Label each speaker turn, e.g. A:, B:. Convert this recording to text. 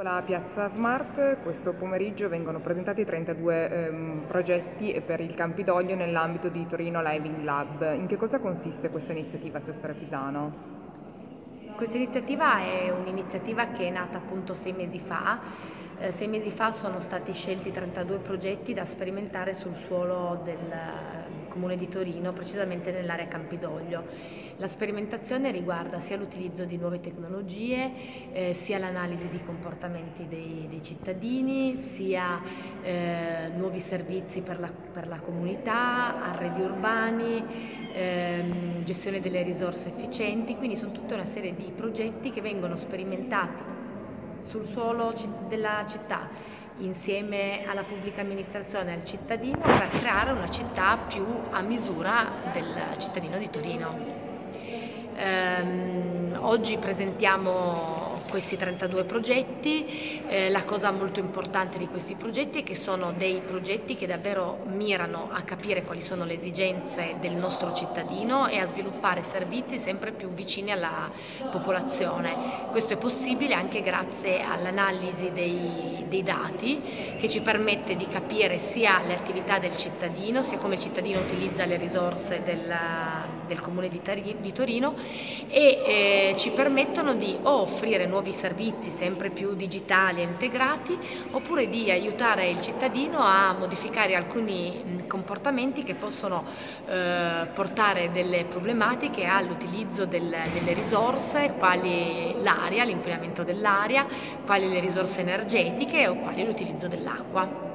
A: La Piazza Smart, questo pomeriggio vengono presentati 32 progetti per il Campidoglio nell'ambito di Torino Living Lab. In che cosa consiste questa iniziativa, Assessore Pisano?
B: Questa iniziativa è un'iniziativa che è nata appunto 6 mesi fa. 6 mesi fa sono stati scelti 32 progetti da sperimentare sul suolo del Comune di Torino, precisamente nell'area Campidoglio. La sperimentazione riguarda sia l'utilizzo di nuove tecnologie, sia l'analisi di comportamenti dei cittadini, sia nuovi servizi per la comunità, arredi urbani, gestione delle risorse efficienti, quindi sono tutta una serie di progetti che vengono sperimentati sul suolo della città insieme alla pubblica amministrazione e al cittadino per creare una città più a misura del cittadino di Torino. Oggi presentiamo questi 32 progetti. La cosa molto importante di questi progetti è che sono dei progetti che davvero mirano a capire quali sono le esigenze del nostro cittadino e a sviluppare servizi sempre più vicini alla popolazione. Questo è possibile anche grazie all'analisi dei dati, che ci permette di capire sia le attività del cittadino, sia come il cittadino utilizza le risorse del Comune di Torino e ci permettono di offrire nuovi servizi sempre più digitali e integrati, oppure di aiutare il cittadino a modificare alcuni comportamenti che possono portare delle problematiche all'utilizzo delle risorse, quali l'aria, l'inquinamento dell'aria, quali le risorse energetiche o quali l'utilizzo dell'acqua.